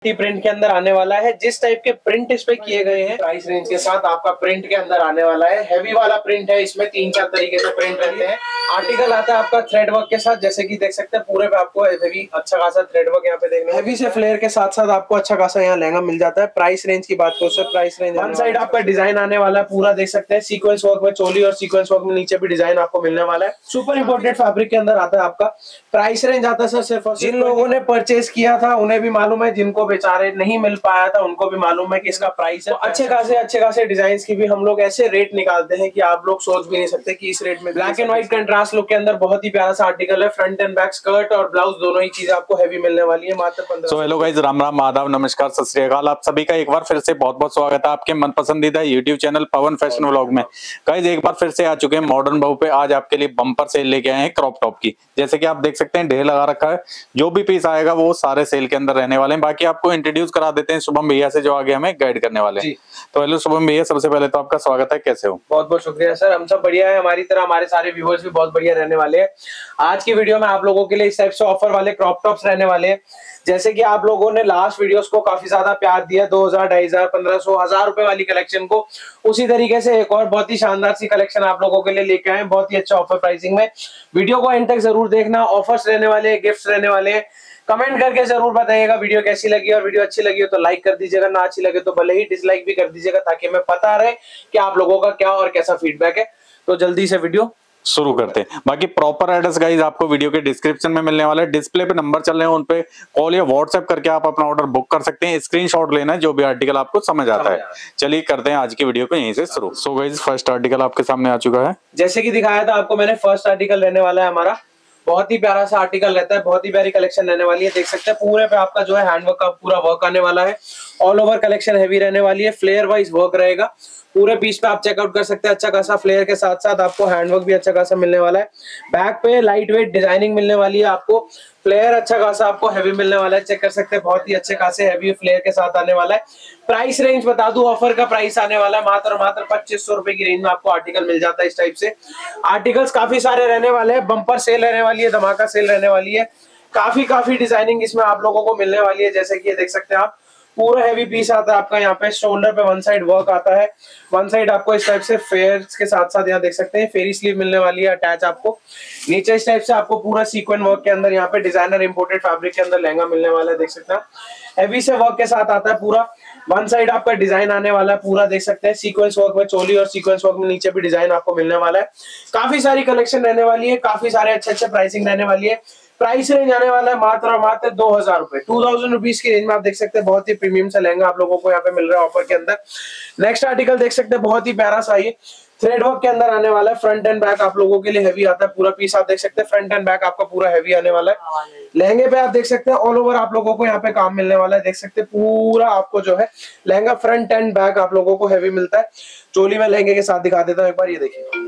बुट्टी प्रिंट के अंदर आने वाला है। जिस टाइप के प्रिंट इस पे किए गए हैं प्राइस रेंज के साथ आपका प्रिंट के अंदर आने वाला है। हैवी वाला प्रिंट है, इसमें 3-4 तरीके से प्रिंट रहते हैं। आर्टिकल आता है आपका थ्रेड वर्क के साथ, जैसे कि देख सकते हैं पूरे पे आपको हैवी अच्छा खासा थ्रेड वर्क यहाँ पे देखने हैवी से फ्लेयर के साथ साथ आपको अच्छा खासा यहाँ लहंगा मिल जाता है। प्राइस रेंज की बात करो sir, price range one side आपका डिजाइन आने वाला है पूरा देख सकते हैं सीक्वेंस वर्क में चोली और सीक्वेंस वर्क में नीचे भी डिजाइन आपको मिलने वाला है। सुपर इंपोर्टेड फैब्रिक के अंदर आता है आपका। प्राइस रेंज आता है सर सिर्फ जिन लोगों ने परचेज किया था उन्हें भी मालूम है, जिनको बेचारे नहीं मिल पाया था उनको भी मालूम है कि इसका प्राइस है। तो अच्छे खासे डिजाइन की भी हम लोग ऐसे रेट निकालते हैं कि आप लोग सोच भी नहीं सकते कि इस रेट में। Black and white contrast look के अंदर बहुत ही प्यारा सा आर्टिकल है। फ्रंट एंड बैक स्कर्ट और ब्लाउज दोनों ही चीज आपको हैवी मिलने वाली है मात्र 15। So hello guys, Ram Ram, आदाब, नमस्कार, सत श्री अकाल। आप सभी का एक बार फिर से बहुत बहुत स्वागत है आपके मन पसंदीदा YouTube channel Pawan fashion vlog में। गाइस एक बार फिर से आ चुके हैं मॉडर्न बहू पे। आज आपके लिए बम्पर सेल लेके आए हैं क्रॉप टॉप की। जैसे कि आप देख सकते हैं ढेर लगा रखा है। जो भी पीस आएगा वो सारे सेल के अंदर रहने वाले हैं। बाकी आपको इंट्रोड्यूस करा देते हैं शुभम भैया से, जो आगे हमें गाइड करने वाले हैं। तो हेलो शुभम भैया, सबसे पहले तो आपका स्वागत है, कैसे हो? बहुत बहुत शुक्रिया सर, हम सब बढ़िया है। हमारी तरह हमारे सारे व्यूअर्स भी बहुत बढ़िया रहने वाले हैं। आज की वीडियो में आप लोगों के लिए इस टाइप से ऑफर वाले क्रॉप टॉप्स रहने वाले हैं। जैसे कि आप लोगों ने लास्ट वीडियोस को काफी ज्यादा प्यार दिया 2000, 2500, 1500, 1000 रुपए वाली कलेक्शन को, उसी तरीके से एक और बहुत ही शानदार सी कलेक्शन आप लोगों के लिए लेके आए, बहुत ही अच्छा ऑफर प्राइसिंग में। वीडियो को एंड तक जरूर देखना। ऑफर्स रहने वाले हैं, गिफ्ट्स रहने वाले हैं। कमेंट करके जरूर बताइएगा वीडियो कैसी लगी, और वीडियो अच्छी लगी हो तो लाइक कर दीजिएगा, ना अच्छी लगे तो भले ही डिसलाइक भी कर दीजिएगा, ताकि हमें पता रहे कि आप लोगों का क्या और कैसा फीडबैक है। तो जल्दी से वीडियो शुरू करते हैं। बाकी प्रॉपर एड्रेस गाइस आपको वीडियो के डिस्क्रिप्शन में मिलने वाला है। डिस्प्ले पे नंबर चल रहे हैं, उन पे कॉल या व्हाट्सएप करके आप अपना ऑर्डर बुक कर सकते हैं। स्क्रीनशॉट लेना है जो भी आर्टिकल आपको समझ आता है। चलिए करते हैं आज की वीडियो को यहीं से शुरू। सो गाइस फर्स्ट आर्टिकल आपके सामने आ चुका है। जैसे कि दिखाया था आपको मैंने, फर्स्ट आर्टिकल रहने वाला है हमारा। बहुत ही प्यारा सा आर्टिकल रहता है, बहुत ही प्यारी कलेक्शन रहने वाली है। देख सकते हैं पूरे पे आपका जो है हैंडवर्क का पूरा वर्क आने वाला है। ऑल ओवर कलेक्शन हैवी रहने वाली है, फ्लेयर वाइज वर्क रहेगा। पूरे पीस पे आप चेकआउट कर सकते हैं। अच्छा खासा फ्लेयर के साथ साथ आपको हैंडवर्क भी अच्छा खासा मिलने वाला है। बैक पे लाइट वेट डिजाइनिंग मिलने वाली है आपको। फ्लेयर अच्छा खासा आपको हैवी मिलने वाला है, चेक कर सकते हैं। बहुत ही अच्छे खासे हैवी फ्लेयर के साथ आने वाला है। प्राइस रेंज बता दूं, ऑफर का प्राइस आने वाला है मात्र 2500 रुपए की रेंज में आपको आर्टिकल मिल जाता है। इस टाइप से आर्टिकल्स काफी सारे रहने वाले हैं। बम्पर सेल रहने वाली है, धमाका सेल रहने वाली है। काफी डिजाइनिंग इसमें आप लोगों को मिलने वाली है। जैसे कि ये देख सकते हैं आप, पूरा हैवी पीस आता है आपका। यहाँ पे शोल्डर पे वन साइड वर्क आता है, वन साइड आपको इस टाइप से फेयर के साथ साथ यहाँ देख सकते हैं फेरी स्लीव मिलने वाली है अटैच आपको। नीचे इस टाइप से आपको पूरा सीक्वेंस वर्क के अंदर यहाँ पे डिजाइनर इंपोर्टेड फैब्रिक के अंदर लहंगा मिलने वाला है। देख सकते हैं हैवी से वर्क के साथ आता है पूरा। वन साइड आपका डिजाइन आने वाला है पूरा, देख सकते हैं सीक्वेंस वर्क में चोली और सीक्वेंस वर्क में नीचे भी डिजाइन आपको मिलने वाला है। काफी सारी कलेक्शन रहने वाली है, काफी सारे अच्छे प्राइसिंग रहने वाली है। प्राइस रेंज आने वाला है मात्र और मात्र 2000 रुपए, 2000 रुपीज की रेंज में आप देख सकते हैं। बहुत ही प्रीमियम सा लहंगा आप लोगों को यहाँ पे मिल रहा है ऑफर के अंदर। नेक्स्ट आर्टिकल देख सकते हैं, बहुत ही प्यारा सा ये थ्रेड वर्क के अंदर आने वाला है। फ्रंट एंड बैक आप लोगों के लिए हैवी आता है। पूरा पीस आप देख सकते हैं, फ्रंट एंड बैक आपका पूरा हैवी आने वाला है। लहंगे पे आप देख सकते हैं ऑल ओवर आप लोगों को यहाँ पे काम मिलने वाला है। देख सकते हैं पूरा आपको जो है लहंगा फ्रंट एंड बैक आप लोगों को हैवी मिलता है। चोली में लहंगे के साथ दिखा देता हूँ एक बार, ये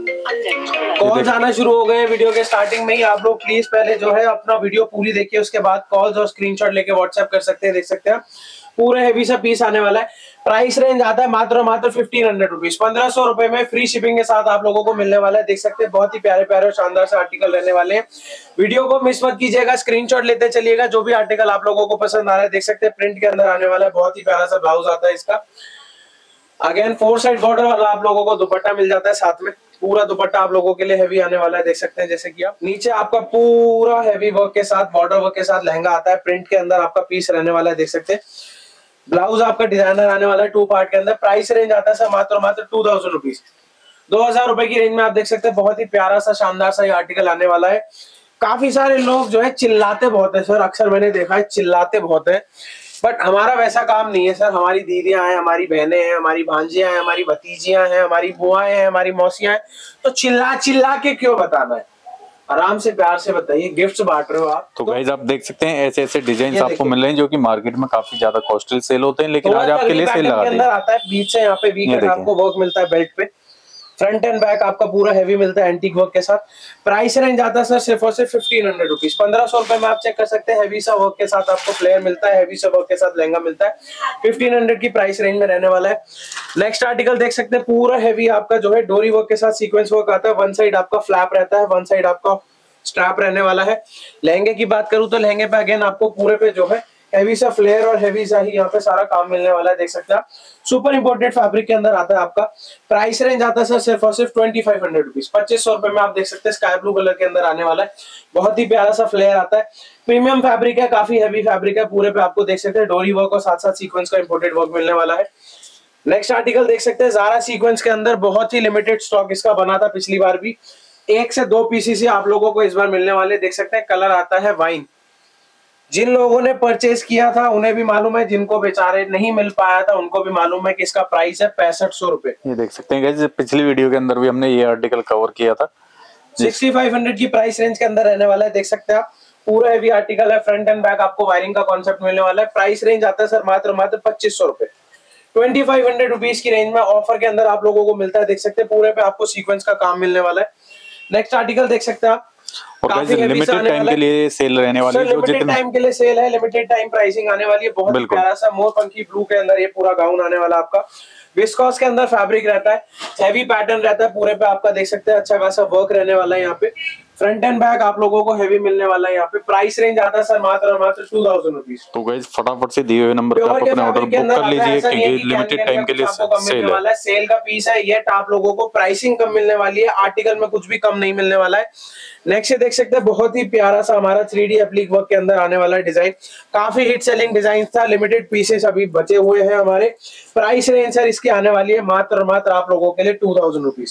देखिए कॉल्स आना शुरू हो गए वीडियो के स्टार्टिंग में ही। आप लोग प्लीज पहले जो है अपना वीडियो पूरी देखिए, उसके बाद कॉल्स और स्क्रीनशॉट लेके व्हाट्सएप कर सकते हैं। देख सकते हैं पूरा हैवी सा पीस आने वाला है। प्राइस रेंज आता है मात्र 1500 रुपीज, 1500 रुपए में फ्री शिपिंग के साथ आप लोगों को मिलने वाला है। देख सकते हैं बहुत ही प्यारे और शानदार से आर्टिकल रहने वाले हैं। वीडियो को मिस मत कीजिएगा, स्क्रीनशॉट लेते चलिएगा जो भी आर्टिकल आप लोगों को पसंद आ रहा है। देख सकते हैं प्रिंट के अंदर आने वाला है, बहुत ही प्यारा सा ब्लाउज आता है इसका। अगेन 4 साइड बॉर्डर वाला आप लोगों को दुपट्टा मिल जाता है साथ में। पूरा दुपट्टा आप लोगों के लिए हैवी आने वाला है। देख सकते हैं जैसे कि आप नीचे आपका पूरा हैवी वर्क के साथ बॉर्डर वर्क के साथ लहंगा आता है। प्रिंट के अंदर आपका पीस रहने वाला है। देख सकते हैं ब्लाउज आपका डिजाइनर आने वाला है 2 पार्ट के अंदर। प्राइस रेंज आता है सर मात्र 2000 रुपीज, 2000 रुपए की रेंज में आप देख सकते हैं। बहुत ही प्यारा सा शानदार सा ये आर्टिकल आने वाला है। काफी सारे लोग जो है चिल्लाते बहुत है सर, अक्सर मैंने देखा है चिल्लाते बहुत है, बट हमारा वैसा काम नहीं है सर। हमारी दीदियां हैं, हमारी बहनें हैं, हमारी भांजियां हैं, हमारी भतीजियां हैं, हमारी बुआएं हैं, हमारी मौसियां हैं, तो चिल्ला के क्यों बताना है? आराम से प्यार से बताइए, गिफ्ट्स बांट रहे हो आप। तो गाइस आप देख सकते हैं ऐसे डिजाइन आपको मिल रहे हैं जो कि मार्केट में काफी ज्यादा कॉस्टली सेल होते हैं, लेकिन आज आपके लिए सेल लगा दी है। आता है बीच से यहाँ पे वी कट आपको वर्क मिलता है बेल्ट पे। फ्रंट एंड बैक आपका पूरा हैवी मिलता है एंटीक वर्क के साथ। प्राइस रेंज आता है सर सिर्फ और सिर्फ 1500 रुपीज, 1500 रुपए में आप चेक कर सकते हैं। हैवी सा वर्क के साथ आपको फ्लेयर मिलता है, हैवी सा वर्क के साथ लहंगा मिलता है। 1500 की प्राइस रेंज में रहने वाला है। नेक्स्ट आर्टिकल देख सकते हैं, पूरा हैवी आपका जो है डोरी वर्क के साथ सीक्वेंस वर्क आता है। वन साइड आपका फ्लैप रहता है, वन साइड आपका स्ट्रैप रहने वाला है। लहंगे की बात करूं तो लहंगे पे अगेन आपको पूरे पे जो है हैवी सा फ्लेयर और हैवी सा ही यहाँ पे सारा काम मिलने वाला है, देख सकते हैं आप। सुपर इंपोर्टेड फैब्रिक के अंदर आता है आपका। प्राइस रेंज आता है सर सिर्फ और सिर्फ 2500 रुपीज, 2500 रुपए में आप देख सकते हैं। स्काई ब्लू कलर के अंदर आने वाला है, बहुत ही प्यारा सा फ्लेयर आता है। प्रीमियम फैब्रिक है, काफी हैवी फैब्रिक है, पूरे पे आपको देख सकते हैं डोरी वर्क और साथ साथ सीक्वेंस का इंपोर्टेड वर्क मिलने वाला है। नेक्स्ट आर्टिकल देख सकते हैं ज़ारा सीक्वेंस के अंदर, बहुत ही लिमिटेड स्टॉक इसका बना था पिछली बार भी। 1 से 2 पीसेस ही आप लोगों को इस बार मिलने वाले, देख सकते हैं। कलर आता है वाइन। जिन लोगों ने परचेज किया था उन्हें भी मालूम है, जिनको बेचारे नहीं मिल पाया था उनको भी मालूम है कि इसका प्राइस है 6500 रुपए। ये देख सकते हैं गाइस, पिछली वीडियो के अंदर भी हमने ये आर्टिकल कवर किया था। 6500 की प्राइस रेंज के अंदर रहने वाला है, देख सकते हैं आप। पूरा हेवी आर्टिकल है, फ्रंट एंड बैक आपको वायरिंग का कॉन्सेप्ट मिलने वाला है। प्राइस रेंज आता है सर मात्र 2500 रुपए। 2500 रुपीज की रेंज में ऑफर के अंदर आप लोगों को मिलता है, देख सकते हैं। पूरे पे आपको सीक्वेंस का काम मिलने वाला है। नेक्स्ट आर्टिकल देख सकते हैं आप। और लिमिटेड टाइम के लिए सेल रहने वाली है, लिमिटेड टाइम के लिए सेल है, लिमिटेड टाइम प्राइसिंग आने वाली है। बहुत ही प्यारा सा मोर पंखी ब्लू के अंदर ये पूरा गाउन आने वाला आपका। विस्कोस के अंदर फैब्रिक रहता है, हैवी पैटर्न रहता है, पूरे पे आपका देख सकते हैं अच्छा खासा वर्क रहने वाला है। यहाँ पे फ्रंट एंड बैक आप लोगों को हैवी मिलने वाला है। यहाँ पे प्राइस रेंज आता है सर मात्र 2000 रुपीज। तो गाइस फटाफट से दिए हुए नंबर पे आप अपना ऑर्डर बुक कर लीजिए, क्योंकि लिमिटेड टाइम के लिए सेल है। सेल का पीस है ये, आप लोगों को प्राइसिंग कम मिलने वाली है, आर्टिकल में कुछ भी कम नहीं मिलने वाला है। नेक्स्ट देख सकते हैं, बहुत ही प्यारा सा हमारा 3D एप्लिक वर्क के अंदर आने वाला डिजाइन। काफी हिट सेलिंग डिजाइन था, लिमिटेड पीसेस अभी बचे हुए हैं हमारे। प्राइस रेंज सर इसकी आने वाली है मात्र मात्र आप लोगों के लिए 2000 रुपीज।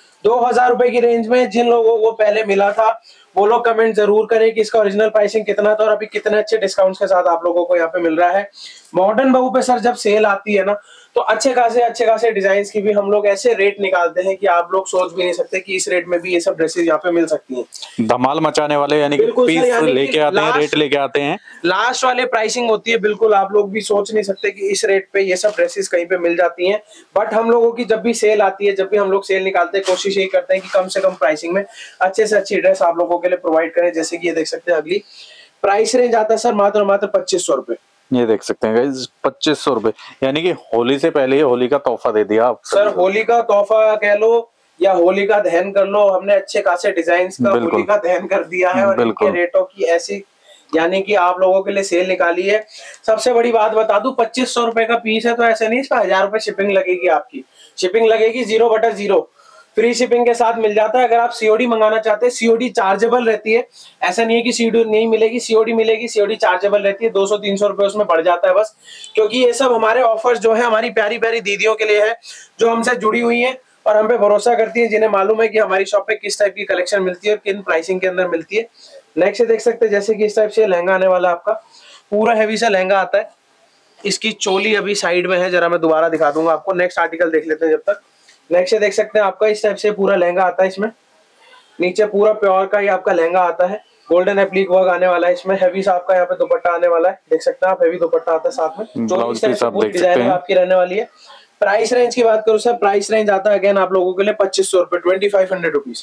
2000 रुपए की रेंज में जिन लोगों को पहले मिला था वो लोग कमेंट जरूर करें कि इसका ओरिजिनल प्राइसिंग कितना था और अभी कितने अच्छे डिस्काउंट्स के साथ आप लोगों को यहाँ पे मिल रहा है। मॉडर्न बहू पे सर जब सेल आती है ना, तो अच्छे खासे डिजाइन्स की भी हम लोग ऐसे रेट निकालते हैं कि आप लोग सोच भी नहीं सकते कि इस रेट में भी ये सब ड्रेसेस यहाँ पे मिल सकती हैं। धमाल मचाने वाले यानी कि पीस लेके आते हैं, रेट लेके आते हैं, लास्ट वाले प्राइसिंग होती है। बिल्कुल आप लोग भी सोच नहीं सकते कि इस रेट पे ये सब ड्रेसेस कहीं पे मिल जाती हैं। बट हम लोगों की जब भी सेल आती है, जब भी हम लोग सेल निकालते हैं, कोशिश यही करते हैं कि कम से कम प्राइसिंग में अच्छे से अच्छी ड्रेस आप लोगों के लिए प्रोवाइड करें। जैसे कि ये देख सकते हैं, अगली प्राइस रेंज आता है सर मात्र 2500 रुपए। ये देख सकते हैं गाइस 2500 रुपए, यानी कि होली से पहले ही होली का तोहफा दे दिया आप सर। होली का तोहफा कह लो या होली का दहन कर लो, हमने अच्छे खासे डिजाइन का होली का दहन कर दिया है। और इनके रेटों की ऐसी यानी कि आप लोगों के लिए सेल निकाली है। सबसे बड़ी बात बता दूं, 2500 रुपए का पीस है तो ऐसे नहीं इसका 1000 रुपए शिपिंग लगेगी। आपकी शिपिंग लगेगी 0/0, फ्री शिपिंग के साथ मिल जाता है। अगर आप सीओडी मंगाना चाहते हैं, सीओडी चार्जेबल रहती है, ऐसा नहीं है कि सीओडी नहीं मिलेगी, सीओडी मिलेगी, सीओडी चार्जेबल रहती है। 200-300 रुपए उसमें बढ़ जाता है बस, क्योंकि ये सब हमारे ऑफर्स जो है हमारी प्यारी प्यारी दीदियों के लिए है जो हमसे जुड़ी हुई है और हम पे भरोसा करती है, जिन्हें मालूम है कि हमारी शॉप पे किस टाइप की कलेक्शन मिलती है और किन प्राइसिंग के अंदर मिलती है। नेक्स्ट देख सकते हैं, जैसे कि इस टाइप से लहंगा आने वाला आपका, पूरा हैवी सा लहंगा आता है। इसकी चोली अभी साइड में है, जरा मैं दोबारा दिखा दूंगा आपको। नेक्स्ट आर्टिकल देख लेते हैं जब तक। नेक्स्ट देख सकते हैं आपका इस टाइप से पूरा लहंगा आता है। इसमें नीचे पूरा प्योर का ही आपका लहंगा आता है, गोल्डन एप्लिक वर्क आने वाला है। इसमें हैवी सा आपका यहाँ पे दुपट्टा आने वाला है, देख सकते हैं आप। हैवी दुपट्टा आता है साथ में, जो डिजाइन आपकी रहने वाली है। प्राइस रेंज की बात करूं सर, प्राइस रेंज आता है अगेन आप लोगों के लिए 2500 रुपए, 2500 रुपीज।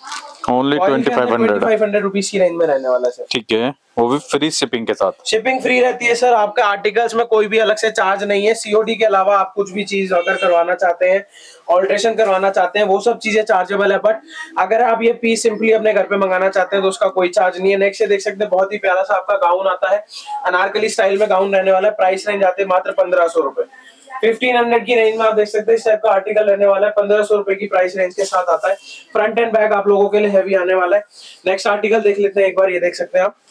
ओनली 2500 रुपीज की रेंज में रहने वाला है सर। ठीक है, वो भी फ्री शिपिंग के साथ। शिपिंग फ्री रहती है सर। आपका आर्टिकल्स में कोई भी अलग से चार्ज नहीं है। सीओडी के अलावा आप कुछ भी चीज ऑर्डर करवाना चाहते हैं, ऑल्ट्रेशन करवाना चाहते हैं, वो सब चीजें चार्जेबल है। बट अगर आप ये पीस सिंपली अपने घर पे मंगाना चाहते हैं तो उसका कोई चार्ज नहीं है। नेक्स्ट देख सकते हैं, बहुत ही प्यारा सा आपका गाउन आता है, अनारकली स्टाइल में गाउन रहने वाला है। प्राइस रेंज आते हैं मात्र 1500 रुपए। 1500 की रेंज में आप देख सकते हैं इस टाइप का आर्टिकल रहने वाला है। 1500 रुपए की प्राइस रेंज के साथ आता है। फ्रंट एंड बैक आप लोगों के लिए हैवी आने वाला है। नेक्स्ट आर्टिकल देख लेते हैं एक बार, ये देख सकते हैं आप,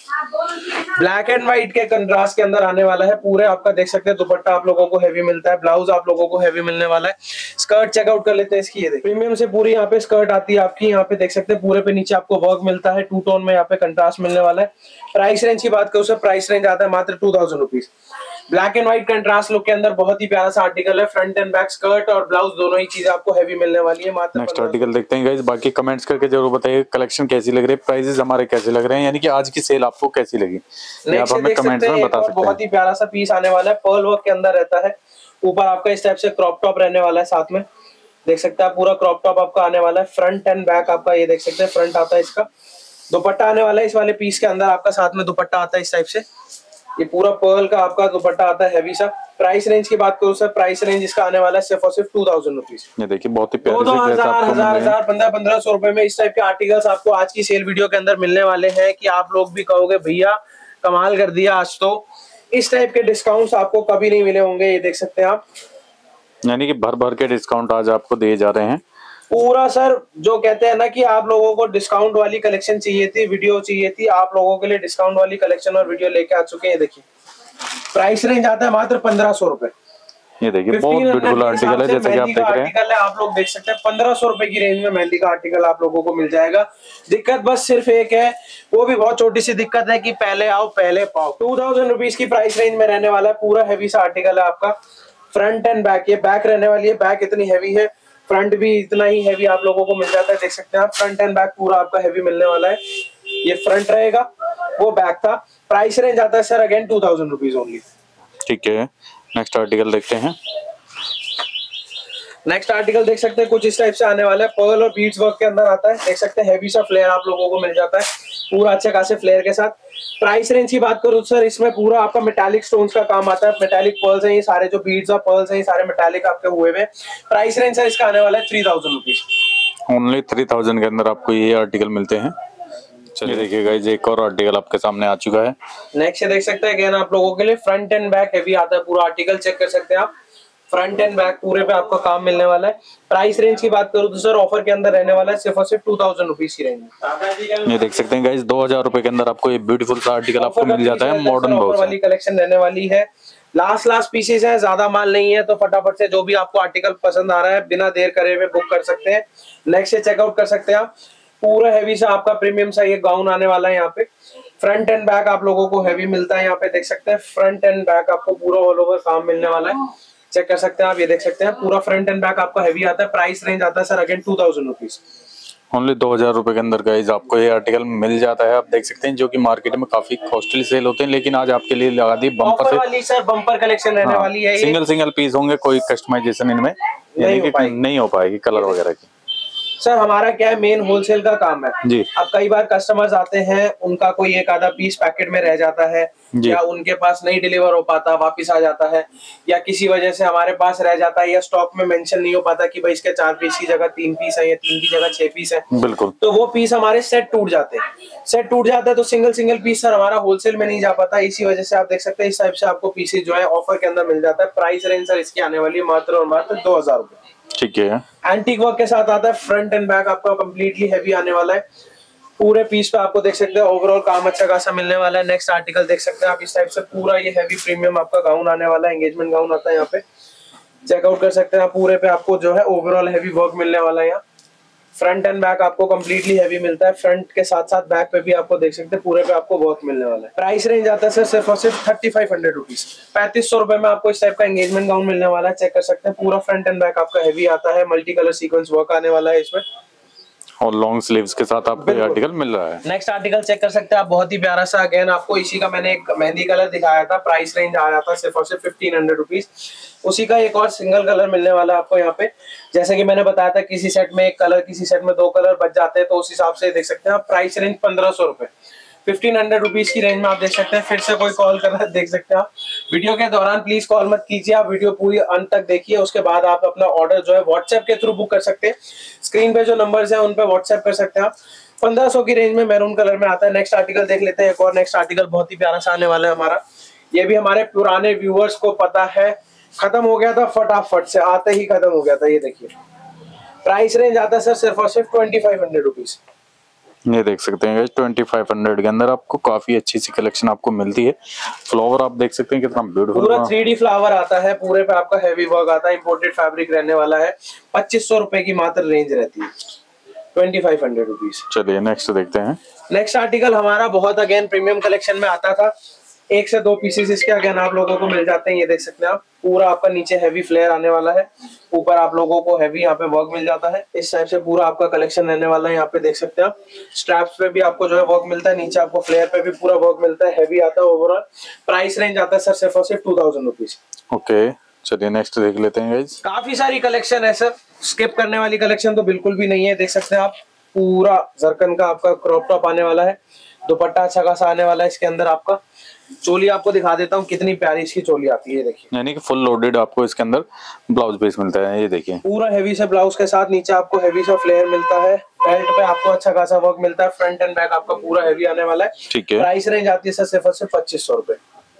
ब्लैक एंड व्हाइट के कंट्रास्ट के अंदर आने वाला है। पूरे आपका देख सकते हैं दुपट्टा आप लोगों को हैवी मिलता है, ब्लाउज आप लोगों को हैवी मिलने वाला है। स्कर्ट चेकआउट कर लेते हैं इसकी, ये देखिए प्रीमियम से पूरी यहाँ पे स्कर्ट आती है आपकी। यहाँ पे देख सकते हैं पूरे पे नीचे आपको वर्क मिलता है, 2 टोन में यहाँ पे कंट्रास्ट मिलने वाला है। प्राइस रेंज की बात करूं सर, प्राइस रेंज आता है मात्र 2000 rupees. Black and white contrast look के अंदर बहुत ही प्यारा सा आर्टिकल है। फ्रंट एंड बैक स्कर्ट और ब्लाउज दोनों ही चीजें आपको हैवी मिलने वाली है। मात्र नेक्स्ट आर्टिकल देखते हैं गाइस। बाकी कमेंट्स करके जरूर बताइए कलेक्शन कैसी लग रही है, प्राइसेस हमारे कैसे लग रहे हैं, यानी कि आज की सेल आपको कैसी लगी, आप हमें कमेंट्स में बता सकते हैं। बहुत ही प्यारा सा पीस आने वाला है, पर्ल वर्क के अंदर रहता है। ऊपर आपका इस टाइप से क्रॉप टॉप रहने वाला है, साथ में देख सकते हैं पूरा क्रॉप टॉप आपका आने वाला है। फ्रंट एंड बैक आपका ये देख सकते हैं, फ्रंट आता है इसका, दुपट्टा आने वाला है इस वाले पीस के अंदर आपका, साथ में दुपट्टा आता है इस टाइप से। ये पूरा पर्ल का आपका दुपट्टा आता है हैवी सा। प्राइस रेंज की बात करूं सर, प्राइस रेंज इसका आने वाला है सिर्फ और सिर्फ 2000 रुपीज। ये देखिए बहुत ही प्यारी 2000 1500 रुपए में इस टाइप के आर्टिकल्स आपको आज की सेल वीडियो के अंदर मिलने वाले हैं कि आप लोग भी कहोगे भैया कमाल कर दिया आज तो। इस टाइप के डिस्काउंट्स आपको कभी नहीं मिले होंगे, ये देख सकते हैं आप। यानी कि भर भर के डिस्काउंट आज आपको दिए जा रहे हैं पूरा सर, जो कहते हैं ना कि आप लोगों को डिस्काउंट वाली कलेक्शन चाहिए थी, वीडियो चाहिए थी, आप लोगों के लिए डिस्काउंट वाली कलेक्शन और वीडियो लेके आ चुके हैं। देखिए प्राइस रेंज आता है मात्र 1500 रुपए। ये देखिए बहुत ब्यूटीफुल आर्टिकल है, जैसे कि आप देख रहे हैं। आप लोग देख सकते हैं 1500 रुपए की रेंज में मेहंदी का आर्टिकल आप लोगों को मिल जाएगा। दिक्कत बस सिर्फ एक है, वो भी बहुत छोटी सी दिक्कत है कि पहले आओ पहले पाओ। 2000 रुपीज की प्राइस रेंज में रहने वाला है। पूरा हैवी सा आर्टिकल है आपका, फ्रंट एंड बैक। ये बैक रहने वाली है, बैक इतनी हैवी है, फ्रंट भी इतना ही हैवी आप लोगों को मिल जाता है। देख सकते हैं आप, फ्रंट एंड बैक पूरा आपका हैवी मिलने वाला है। ये फ्रंट रहेगा, वो बैक था। प्राइस रेंज आता है सर अगेन 2000 रुपीज ओनली। ठीक है, नेक्स्ट आर्टिकल देखते हैं। नेक्स्ट आर्टिकल देख सकते हैं कुछ इस टाइप से आने वाला है, पर्ल और बीड्स वर्क के अंदर आता है। देख सकते हैं हैवी सा फ्लेयर आप लोगों को मिल जाता है, पूरा अच्छे खासे फ्लेयर के साथ। प्राइस रेंज की बात करूं सर, इसमें पूरा आपका मेटालिक स्टोन्स का काम आता है, मेटालिक पर्ल्स हैं ये सारे, जो बीड्स और पर्ल्स हैं ये सारे मेटालिक आपके हुए हुए। प्राइस रेंज सर इसका आने वाला है 3000 रुपीज। ओनली 3000 के अंदर आपको ये आर्टिकल मिलते हैं। चलिए देखिए गाइस, एक और आर्टिकल आपके सामने आ चुका है। नेक्स्ट देख सकते हैं अगेन आप लोगों के लिए फ्रंट एंड बैक हैवी आता है पूरा आर्टिकल, चेक कर सकते हैं आप। फ्रंट एंड बैक पूरे पे आपका काम मिलने वाला है। प्राइस रेंज की बात करूं तो सर ऑफर के अंदर रहने वाला है सिर्फ और सिर्फ 2000 रुपीज की रेंज में। ये देख सकते हैं गाइस, 2000 रुपए के अंदर आपको ये ब्यूटीफुल सा आर्टिकल आपको मिल जाता है। मॉडर्न बॉक्स वाली कलेक्शन रहने वाली है। लास्ट पीसेस है, ज्यादा माल नहीं है, तो फटाफट से जो भी आपको आर्टिकल पसंद आ रहा है बिना देर करे हुए बुक कर सकते हैं। नेक्स्ट से चेकआउट कर सकते हैं आप। पूरा हैवी सा आपका प्रीमियम सा ये गाउन आने वाला है। यहाँ पे फ्रंट एंड बैक आप लोगों को हैवी मिलता है। यहाँ पे देख सकते हैं फ्रंट एंड बैक आपको पूरा ऑल ओवर काम मिलने वाला है, चेक कर सकते हैं आप। ये देख सकते हैं पूरा फ्रंट एंड बैक आपका हैवी आता है। प्राइस रेंज आता है सर अगेन 2000 रुपीज। ओनली 2000 रुपए के अंदर गाइस आपको ये आर्टिकल मिल जाता है। आप देख सकते हैं, जो कि मार्केट में काफी कॉस्टली सेल होते हैं, लेकिन आज आपके लिए लगा दी बम्पर वाली सर, बम्पर कलेक्शन रहने वाली है। सिंगल पीस होंगे, कोई कस्टमाइजेशन इनमें नहीं हो पाएगी कलर वगैरह की। सर हमारा क्या है, मेन होलसेल का काम है जी। अब कई बार कस्टमर्स आते हैं, उनका कोई एक आधा पीस पैकेट में रह जाता है, या उनके पास नहीं डिलीवर हो पाता, वापस आ जाता है, या किसी वजह से हमारे पास रह जाता है, या स्टॉक में मेंशन नहीं हो पाता कि भाई इसके 4 पीस की जगह 3 पीस है या 3 की जगह 6 पीस है। बिल्कुल, तो वो पीस हमारे सेट टूट जाते हैं। सेट टूट जाता है तो सिंगल पीस सर हमारा होलसेल में नहीं जा पाता। इसी वजह से आप देख सकते हैं इस टाइप से आपको पीसेस जो है ऑफर के अंदर मिल जाता है। प्राइस रेंज सर इसकी आने वाली है मात्र और मात्र 2000 रुपए। ठीक है, एंटीक वर्क के साथ आता है। फ्रंट एंड बैक आपका कंप्लीटली हैवी आने वाला है। पूरे पीस पे आपको देख सकते हैं ओवरऑल काम अच्छा खासा मिलने वाला है। नेक्स्ट आर्टिकल देख सकते हैं आप, इस टाइप से पूरा ये हैवी प्रीमियम आपका गाउन आने वाला है। एंगेजमेंट गाउन आता है, यहाँ पे चेकआउट कर सकते हैं आप। पूरे पे आपको जो है ओवरऑल हैवी वर्क मिलने वाला है। यहाँ फ्रंट एंड बैक आपको कंप्लीटली हैवी मिलता है। फ्रंट के साथ साथ बैक पे भी आपको देख सकते हैं पूरे पे आपको वर्क मिलने वाला है। प्राइस रेंज आता है सर सिर्फ और सिर्फ 3500 रुपीज। 3500 रुपए में आपको इस टाइप का एंगेजमेंट गाउन मिलने वाला है। चेक कर सकते हैं पूरा फ्रंट एंड बैक आपका हैवी आता है। मल्टी कलर सीक्वेंस वर्क आने वाला है इसमें, और लॉन्ग स्लीव्स के साथ आपको ये आर्टिकल मिल रहा है। नेक्स्ट आर्टिकल चेक कर सकते हैं आप, बहुत ही प्यारा सा। अगेन आपको इसी का मैंने एक मेहंदी कलर दिखाया था। प्राइस रेंज आ रहा था सिर्फ और सिर्फ 1500 रुपीज। उसी का एक और सिंगल कलर मिलने वाला है आपको यहाँ पे। जैसे कि मैंने बताया था, किसी सेट में एक कलर, किसी सेट में 2 कलर बच जाते हैं, तो उस हिसाब से देख सकते हैं आप। प्राइस रेंज 1500 रुपए, 1500 रुपीज की रेंज में आप देख सकते हैं। फिर से कोई कॉल कर रहा है, देख सकते हैं आप। वीडियो के दौरान प्लीज कॉल मत कीजिए, आप वीडियो पूरी अंत तक देखिए, उसके बाद आप अपना ऑर्डर जो है व्हाट्सएप के थ्रू बुक कर सकते हैं। स्क्रीन पे जो नंबर्स हैं उन पे व्हाट्सएप कर सकते हैं आप। 1500 की रेंज में मैरून कलर में आता है। नेक्स्ट आर्टिकल देख लेते हैं। एक और नेक्स्ट आर्टिकल बहुत ही प्यारा सा आने वाला है हमारा। ये भी हमारे पुराने व्यूअर्स को पता है, खत्म हो गया था फटाफट से, आते ही खत्म हो गया था। ये देखिए प्राइस रेंज आता है सर सिर्फ और सिर्फ 2500 रुपीज। ये देख सकते हैं 2500 के अंदर आपको काफी अच्छी सी कलेक्शन आपको मिलती है। फ्लावर आप देख सकते हैं कितना ब्यूटीफुल, पूरा 3D फ्लावर आता है। पूरे पे आपका हैवी वर्क आता है। इंपोर्टेड फैब्रिक रहने वाला है। 2500 रुपए की मात्र रेंज रहती है, 2500 रुपीज। चलिए नेक्स्ट देखते हैं। नेक्स्ट आर्टिकल हमारा बहुत अगेन प्रीमियम कलेक्शन में आता था। 1 से 2 पीसेस इसके अगेन आप लोगों को मिल जाते हैं। ये देख सकते हैं आप, पूरा आपका नीचे हैवी फ्लेयर आने वाला है, ऊपर आप लोगों को हैवी यहाँ पे वर्क मिल जाता है। इस टाइप से पूरा आपका कलेक्शन रहने वाला है। यहाँ पे देख सकते हैं आप, स्ट्रैप्स पे भी आपको जो है वर्क मिलता है, नीचे आपको फ्लेयर पे भी पूरा वर्क मिलता है, हैवी आता है ओवरऑल। प्राइस रेंज आता है सर सिर्फ और सिर्फ 2000 रुपीज। ओके, चलिए नेक्स्ट देख लेते हैं गाइस। काफी सारी कलेक्शन है सर, स्किप करने वाली कलेक्शन तो बिल्कुल भी नहीं है। देख सकते हैं आप, पूरा जरकन का आपका क्रॉप टॉप आने वाला है। दुपट्टा अच्छा खासा आने वाला है इसके अंदर। आपका चोली आपको दिखा देता हूँ, कितनी प्यारी इसकी चोली आती है। देखिए, यानी कि फुल लोडेड आपको इसके अंदर ब्लाउज पीस मिलता है। ये देखिए पूरा हैवी सा ब्लाउज के साथ, नीचे आपको हैवी सा फ्लेयर मिलता है। बेल्ट पे आपको अच्छा खासा वर्क मिलता है। फ्रंट एंड बैक आपका पूरा हैवी आने वाला है। ठीक है, प्राइस रेंज आती है सर सिर्फ और सिर्फ 2500 रुपए।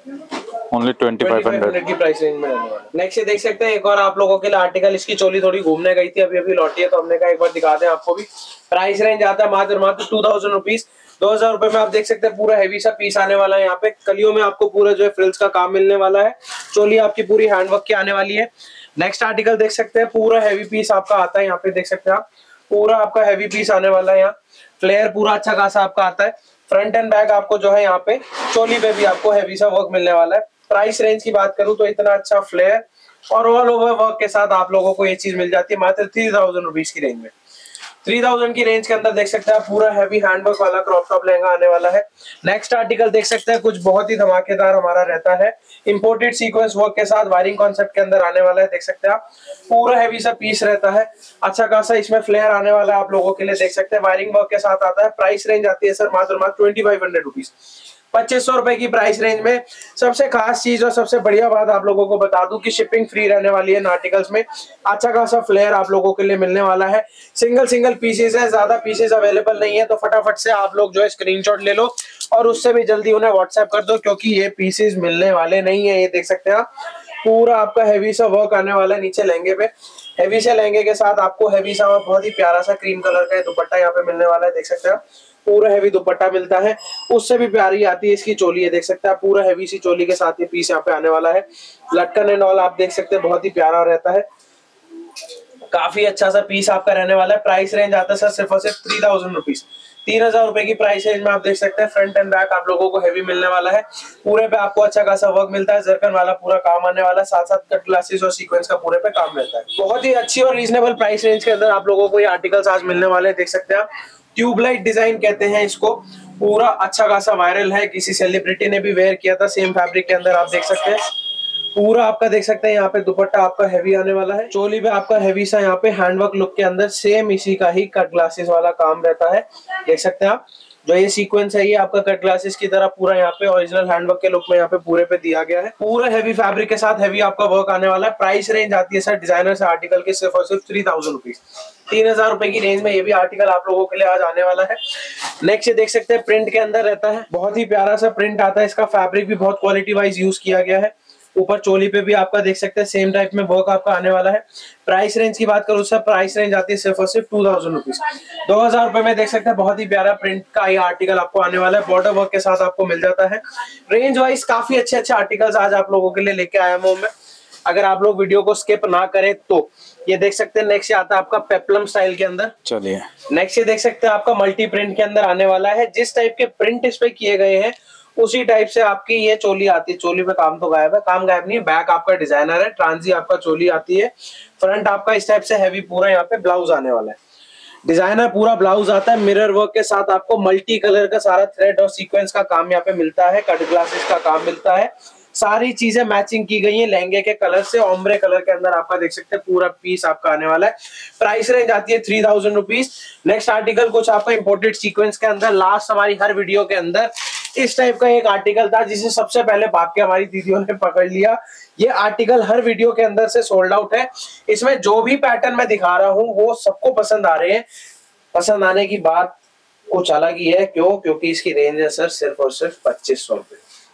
ओनली 2500 की प्राइस रेंज में रहने वाला। नेक्स्ट ये देख सकते हैं एक और आप लोगों के लिए आर्टिकल, इसकी चोली थोड़ी घूमने गई थी, अभी लौटी है, तो हमने कहा एक बार दिखा दें आपको भी। प्राइस रेंज आता है मात्र 2000 रुपीज, 2000 रुपए में आप देख सकते हैं। पूरा हैवी सा पीस आने वाला है, यहाँ पे कलियों में आपको पूरा जो है फ्रिल्स का काम मिलने वाला है। चोली आपकी पूरी हैंडवर्क की आने वाली है। नेक्स्ट आर्टिकल देख सकते हैं, पूरा हैवी पीस आपका आता है, यहाँ पे देख सकते हैं आप, पूरा आपका हैवी पीस आने वाला है। यहाँ फ्लेयर पूरा अच्छा खासा आपका आता है। फ्रंट एंड बैक आपको जो है यहाँ पे चोली पे भी आपको हैवी सा वर्क मिलने वाला है। प्राइस रेंज की बात करूं तो इतना अच्छा फ्लेयर और ऑल ओवर वर्क के साथ आप लोगों को ये चीज मिल जाती है मात्र 3000 रुपीज की रेंज में। 3000 की रेंज के अंदर देख सकते हैं पूरा हैवी हैंडवर्क वाला क्रॉप टॉप लहंगा आने वाला है। नेक्स्ट आर्टिकल देख सकते हैं, कुछ बहुत ही धमाकेदार हमारा रहता है, इंपोर्टेड सीक्वेंस वर्क के साथ वायरिंग कॉन्सेप्ट के अंदर आने वाला है। देख सकते हैं आप, पूरा हैवी सा पीस रहता है, अच्छा खासा इसमें फ्लेयर आने वाला है आप लोगों के लिए। देख सकते हैं वायरिंग वर्क के साथ आता है। प्राइस रेंज आती है सर मात्र 2500 रुपीज, 2500 रुपए की प्राइस रेंज में। सबसे खास चीज और सबसे बढ़िया बात आप लोगों को बता दूं कि शिपिंग फ्री रहने वाली है इन आर्टिकल्स में। अच्छा खासा फ्लेयर आप लोगों के लिए मिलने वाला है। सिंगल पीसेस है, ज्यादा पीसेस अवेलेबल नहीं है, तो फटाफट से आप लोग जो है स्क्रीनशॉट ले लो और उससे भी जल्दी उन्हें व्हाट्सएप कर दो, क्योंकि ये पीसेस मिलने वाले नहीं है। ये देख सकते हैं आप, पूरा आपका हैवी सा वर्क आने वाला है नीचे लहंगे पे। हैवी से लहंगे के साथ आपको हैवी सा और बहुत ही प्यारा सा क्रीम कलर का दुपट्टा यहाँ पे मिलने वाला है। देख सकते हैं आप, पूरा हैवी दुपट्टा मिलता है, उससे भी प्यारी आती है इसकी चोली है। देख सकते हैं आप, पूरा हैवी सी चोली के साथ ये पीस यहाँ पे आने वाला है। लटकन एंड ऑल आप देख सकते हैं, बहुत ही प्यारा रहता है, काफी अच्छा सा पीस आपका रहने वाला है। प्राइस रेंज आता है सर सिर्फ और सिर्फ 3000 रुपीज, 3000 रुपए की प्राइस रेंज में आप देख सकते हैं। फ्रंट एंड बैक आप लोगों को हैवी मिलने वाला है, पूरे पे आपको अच्छा खासा वर्क मिलता है, जरकन वाला पूरा काम आने वाला है, साथ साथ कट ग्लासेस और सीक्वेंस का पूरे पे काम रहता है। बहुत ही अच्छी और रीजनेबल प्राइस रेंज के अंदर आप लोगों को ये आर्टिकल्स आज मिलने वाले हैं। देख सकते हैं आप, ट्यूबलाइट डिजाइन कहते हैं इसको, पूरा अच्छा खासा वायरल है, किसी सेलिब्रिटी ने भी वेयर किया था सेम फैब्रिक के अंदर। आप देख सकते हैं पूरा आपका देख सकते हैं यहाँ पे दुपट्टा आपका हैवी आने वाला है। चोली पे आपका हैवी सा यहाँ पे हैंडवर्क लुक के अंदर सेम इसी का ही कट ग्लासेस वाला काम रहता है। देख सकते हैं आप, जो ये सीक्वेंस है ये आपका कट ग्लासेस की तरह पूरा यहाँ पे ओरिजिनल हैंडवर्क के लुक में यहाँ पे पूरे पे दिया गया है। पूरा हैवी फैब्रिक के साथ हैवी आपका वर्क आने वाला है। प्राइस रेंज आती है सर डिजाइनर से आर्टिकल की सिर्फ और सिर्फ 3000 रुपीज, 3000 रुपए की रेंज में ये भी आर्टिकल आप लोगों के लिए आज आने वाला है। नेक्स्ट ये देख सकते हैं, प्रिंट के अंदर रहता है, बहुत ही प्यारा सा प्रिंट आता है, इसका फैब्रिक भी बहुत क्वालिटी वाइज यूज किया गया है। ऊपर चोली पे भी आपका देख सकते हैं सेम टाइप में वर्क आपका आने वाला है। प्राइस रेंज की बात करूं सर, प्राइस रेंज आती है सिर्फ और सिर्फ 2000 रुपीज, 2000 रुपए में देख सकते हैं। बहुत ही प्यारा प्रिंट का ये आर्टिकल आपको आने वाला है, बॉर्डर वर्क के साथ आपको मिल जाता है। रेंज वाइज काफी अच्छे आर्टिकल्स आज आप लोगों के लिए लेके आया हूं मैं, अगर आप लोग वीडियो को स्किप ना करें तो। ये देख सकते हैं, नेक्स्ट आता है आपका पेप्लम स्टाइल के अंदर। चलिए नेक्स्ट ये देख सकते हैं आपका मल्टी प्रिंट के अंदर आने वाला है। जिस टाइप के प्रिंट इस पे किए गए हैं उसी टाइप से आपकी ये चोली आती है। चोली पे काम तो गायब है, काम गायब नहीं है, बैक आपका डिजाइनर है, ट्रांजी आपका चोली आती है। फ्रंट आपका इस टाइप से हैवी पूरा यहाँ पे ब्लाउज आने वाला है, डिजाइनर पूरा ब्लाउज आता है। मिरर वर्क के साथ आपको मल्टी कलर का सारा थ्रेड और सीक्वेंस का काम यहाँ पे मिलता है, कट ग्लासेस का काम मिलता है, सारी चीजें मैचिंग की गई है लहंगे के कलर से। ओम्ब्रे कलर के अंदर आपका देख सकते हैं पूरा पीस आपका आने वाला है। प्राइस रेंज आती है 3000 रुपीज। नेक्स्ट आर्टिकल कुछ आपका इंपोर्टेड सीक्वेंस के अंदर, लास्ट हमारी हर वीडियो के अंदर इस टाइप का एक आर्टिकल था जिसे सबसे पहले भाग के हमारी दीदियों ने पकड़ लिया। ये आर्टिकल हर वीडियो के अंदर से सोल्ड आउट है। इसमें जो भी पैटर्न मैं दिखा रहा हूँ वो सबको पसंद आ रहे हैं। पसंद आने की बात कुछ अलग ही है, क्यों? क्योंकि इसकी रेंज है सर सिर्फ और सिर्फ 2500 रुपए,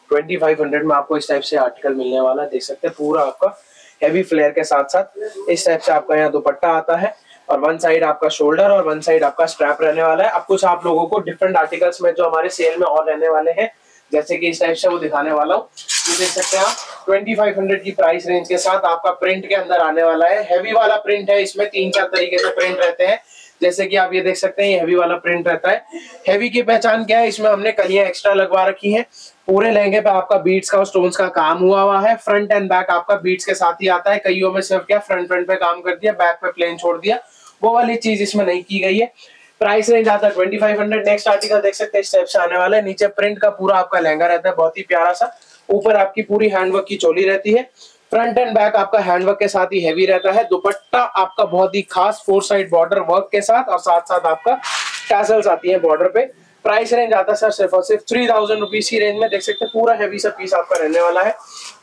2500 में आपको इस टाइप से आर्टिकल मिलने वाला है। देख सकते हैं पूरा आपका हैवी फ्लेयर के साथ साथ इस टाइप से आपका यहाँ दुपट्टा आता है, और वन साइड आपका शोल्डर और वन साइड आपका स्ट्रैप रहने वाला है। अब कुछ आप लोगों को डिफरेंट आर्टिकल्स में जो हमारे सेल में और रहने वाले हैं, जैसे कि इस टाइप से वो दिखाने वाला हूँ। ये देख सकते हैं आप 2500 की प्राइस रेंज के साथ आपका प्रिंट के अंदर आने वाला है। हैवी वाला प्रिंट है, इसमें 3-4 तरीके से प्रिंट रहते हैं। जैसे कि आप ये देख सकते हैं, ये हैवी वाला प्रिंट रहता है। हैवी की पहचान क्या है, इसमें हमने कलियां एक्स्ट्रा लगवा रखी हैं। पूरे लहंगे पे आपका बीट्स का और स्टोन्स का काम हुआ है। फ्रंट एंड बैक आपका बीट्स के साथ ही आता है। कईयों में सिर्फ क्या फ्रंट पे काम कर दिया, बैक पे प्लेन छोड़ दिया, वो वाली चीज इसमें नहीं की गई है। प्राइस रेंज आता है 2500। नेक्स्ट आर्टिकल देख सकते हैं इस टाइप से आने वाला है। नीचे प्रिंट का पूरा आपका लहंगा रहता है, बहुत ही प्यारा सा। ऊपर आपकी पूरी हैंडवर्क की चोली रहती है। फ्रंट एंड बैक आपका हैंडवर्क के साथ ही हैवी रहता है। दुपट्टा आपका बहुत ही खास 4 साइड बॉर्डर वर्क के साथ, और साथ साथ आपका टैसल्स आती है बॉर्डर पे। प्राइस रेंज आता है सर सिर्फ और सिर्फ 3000 रुपीज की रेंज में। देख सकते हैं पूरा हैवी सा पीस आपका रहने वाला है।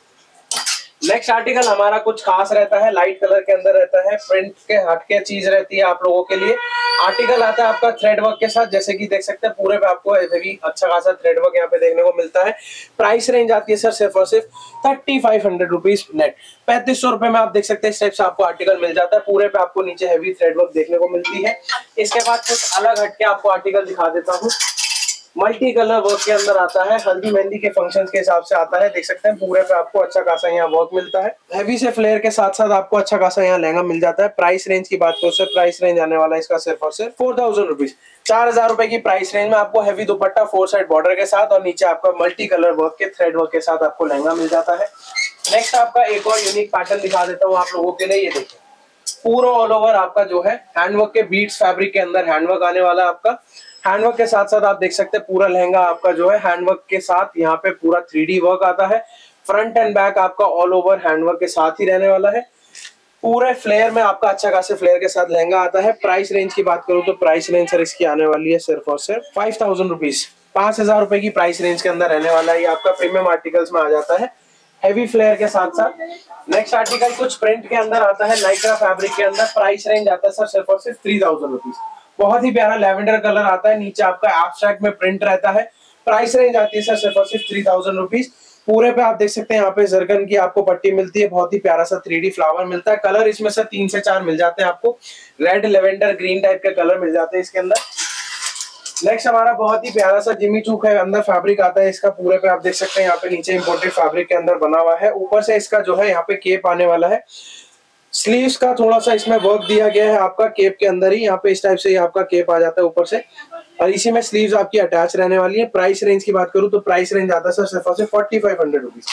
नेक्स्ट आर्टिकल हमारा कुछ खास रहता है, लाइट कलर के अंदर रहता है, प्रिंट के हटके चीज रहती है आप लोगों के लिए। आर्टिकल आता है आपका थ्रेड वर्क के साथ, जैसे कि देख सकते हैं पूरे पे आपको हेवी अच्छा खासा थ्रेड वर्क यहाँ पे देखने को मिलता है। प्राइस रेंज आती है सर सिर्फ और सिर्फ 3500 रुपीज नेट, 3500 रुपए में आप देख सकते हैं इस टाइप से आपको आर्टिकल मिल जाता है। पूरे पे आपको नीचे हेवी थ्रेड वर्क देखने को मिलती है। इसके बाद कुछ अलग हटके आपको आर्टिकल दिखा देता हूँ। मल्टी कलर वर्क के अंदर आता है, हल्दी मेहंदी के फंक्शंस के हिसाब से आता है। देख सकते हैं पूरे पे आपको अच्छा खासा यहाँ वर्क मिलता है। हेवी से फ्लेयर के साथ साथ आपको अच्छा खासा यहाँ लहंगा मिल जाता है। प्राइस रेंज की बात करो सर, प्राइस रेंज आने वाला है इसका सिर्फ और सिर्फ 4000 रुपीज, 4000 रुपए की प्राइस रेंज में आपको हेवी दुपट्टा 4 साइड बॉर्डर के साथ और नीचे आपका मल्टी कलर वर्क के थ्रेड वर्क के साथ आपको लहंगा मिल जाता है। नेक्स्ट आपका एक और यूनिक पैटर्न दिखा देता हूँ आप लोगों के लिए। ये देखिए पूरा ऑल ओवर आपका जो है हैंडवर्क के बीट्स फैब्रिक के अंदर हैंडवर्क आने वाला है आपका। हैंडवर्क के साथ साथ आप देख सकते हैं पूरा लहंगा आपका जो है हैंडवर्क के साथ यहाँ पे पूरा 3D वर्क आता है। फ्रंट एंड बैक आपका ऑल ओवर हैंडवर्क के साथ ही रहने वाला है। पूरे फ्लेयर में आपका अच्छा खासे फ्लेयर के साथ लहंगा आता है। प्राइस रेंज की बात करूं तो प्राइस रेंज सर इसकी आने वाली है सिर्फ और सिर्फ 5000 रुपीज, 5000 रुपए की प्राइस रेंज के अंदर रहने वाला है। ये आपका प्रीमियम आर्टिकल्स में आ जाता है हेवी फ्लेयर के साथ साथ। नेक्स्ट आर्टिकल कुछ प्रिंट के अंदर आता है, नाइक्रा फैब्रिक के अंदर। प्राइस रेंज आता है सर सिर्फ और सिर्फ 3000 रुपीज। बहुत ही प्यारा लेवेंडर कलर आता है, नीचे आपका एब्स्ट्रैक्ट में प्रिंट रहता है। प्राइस रेंज आती है सर सिर्फ और सिर्फ 3000 रुपीज। पूरे पे आप देख सकते हैं यहाँ पे जरगन की आपको पट्टी मिलती है, बहुत ही प्यारा सा 3D फ्लावर मिलता है। कलर इसमें से 3 से 4 मिल जाते हैं आपको, रेड लेवेंडर ग्रीन टाइप के कलर मिल जाते हैं इसके अंदर। नेक्स्ट हमारा बहुत ही प्यारा सा जिमी चूक है, अंदर फैब्रिक आता है इसका। पूरे पे आप देख सकते हैं यहाँ पे नीचे इंपोर्टेड फैब्रिक के अंदर बना हुआ है। ऊपर से इसका जो है यहाँ पे केप आने वाला है। स्लीव्स का थोड़ा सा इसमें वर्क दिया गया है आपका केप के अंदर ही। यहाँ पे इस टाइप से आपका केप आ जाता है ऊपर से और इसी में स्लीव्स आपकी अटैच रहने वाली है। प्राइस रेंज की बात करूँ तो प्राइस रेंज आता है सर सिर्फ और सिर्फ 4500 रुपीज,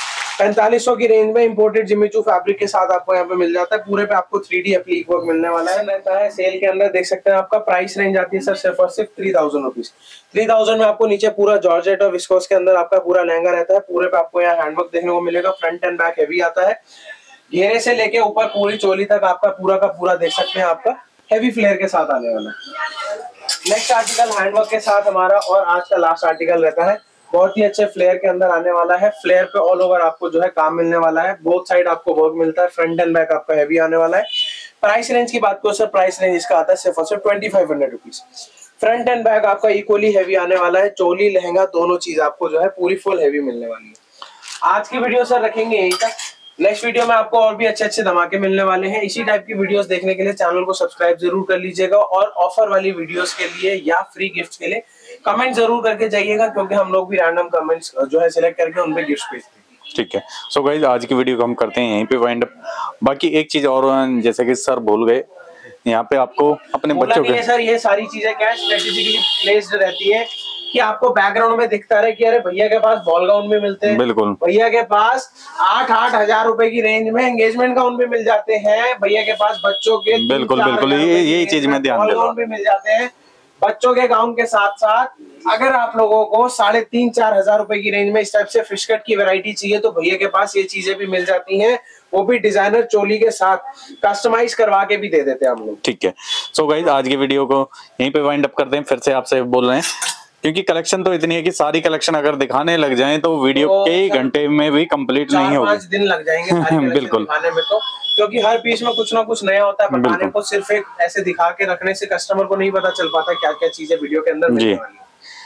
4500 की रेंज में इंपोर्टेड जिमीचू फैब्रिक के साथ आपको यहाँ पे मिल जाता है। पूरे पे आपको 3D एप्लीक वर्क मिलने वाला है। रहता है सेल के अंदर देख सकते हैं आपका प्राइस रेंज आती है सर सिर्फ और सिर्फ 3000 रुपीज। 3000 में आपको नीचे पूरा जॉर्जेट और विस्कोस के अंदर आपका पूरा लहंगा रहता है। पूरे पे आपको यहाँ हैंडवर्क देखने को मिलेगा, फ्रंट एंड बैक हेवी आता है। घेरे से लेके ऊपर पूरी चोली तक आपका पूरा का पूरा देख सकते हैं आपका हेवी फ्लेयर के साथ आने वाला है। नेक्स्ट आर्टिकल हैंडवर्क के साथ हमारा और आज का लास्ट आर्टिकल रहता है, बहुत ही अच्छे फ्लेयर के अंदर आने वाला है। फ्लेयर पे ऑल ओवर आपको जो है काम मिलने वाला है, बोथ साइड आपको वर्क मिलता है। फ्रंट एंड बैक आपका हेवी आने वाला है। प्राइस रेंज की बात करो सर, प्राइस रेंज इसका आता है सिर्फ और सिर्फ 2500 रुपीज। फ्रंट एंड बैक आपका इक्वली हेवी आने वाला है। चोली लहंगा दोनों चीज आपको जो है पूरी फुल हेवी मिलने वाली है। आज की वीडियो सर रखेंगे यहीं तक। नेक्स्ट वीडियो में आपको और भी अच्छे अच्छे धमाके मिलने वाले हैं। इसी टाइप की वीडियोस देखने के लिए चैनल को सब्सक्राइब जरूर कर लीजिएगा और ऑफर वाली वीडियोस के लिए या फ्री गिफ्ट्स के लिए कमेंट जरूर करके जाइएगा, क्योंकि हम लोग भी रैंडम कमेंट्स जो है सिलेक्ट करके उन पे गिफ्ट्स भेजते हैं। ठीक है। सो गाइस आज की वीडियो को हम करते हैं यहीं पे वाइंड अप। बाकी एक चीज और जैसे कि सर भूल गए, यहाँ पे आपको अपने बच्चों के सर ये सारी चीजें क्या स्ट्रेटेजिकली प्लेस्ड रहती है कि आपको बैकग्राउंड में दिखता रहे कि अरे भैया के पास बॉल गाउन भी मिलते हैं, बिल्कुल भैया के पास 8-8 हजार रुपए की रेंज में एंगेजमेंट गाउन भी मिल जाते हैं, भैया के पास बच्चों के बिल्कुल यही चीज मैं ध्यान दे रहा हूं, भी मिल जाते हैं। बच्चों के गाउन के साथ साथ अगर आप लोगों को 3,500-4 हजार रुपए की रेंज में इस टाइप से फिश कट की वैरायटी चाहिए तो भैया के पास ये चीजें भी मिल जाती हैं, वो भी डिजाइनर चोली के साथ कस्टमाइज करवा के भी दे देते हैं हम लोग। ठीक है। सो गाइस आज की वीडियो को यहीं पे वाइंड अप करते हैं। फिर से आपसे बोल रहे हैं क्योंकि कलेक्शन तो इतनी है कि सारी कलेक्शन अगर दिखाने लग जाएं तो वीडियो कई घंटे में भी कंप्लीट नहीं होगी, 4-5 दिन लग जाएंगे सारी बिल्कुल दिखाने में, तो क्योंकि हर पीस में कुछ ना कुछ नया होता है बताने को। सिर्फ एक ऐसे दिखा के रखने से कस्टमर को नहीं पता चल पाता क्या क्या चीजें वीडियो के अंदर मिलने वाली है।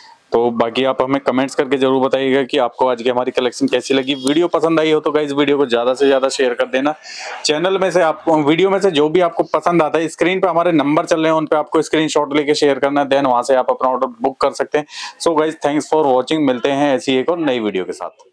तो बाकी आप हमें कमेंट्स करके जरूर बताइएगा कि आपको आज की हमारी कलेक्शन कैसी लगी। वीडियो पसंद आई हो तो गाइस वीडियो को ज्यादा से ज्यादा शेयर कर देना। चैनल में से आपको वीडियो में से जो भी आपको पसंद आता है, स्क्रीन पे हमारे नंबर चल रहे हैं, उन पे आपको स्क्रीनशॉट लेके शेयर करना, देन वहां से आप अपना ऑर्डर बुक कर सकते हैं। So guys thanks for watching, मिलते हैं ऐसी एक और नई वीडियो के साथ।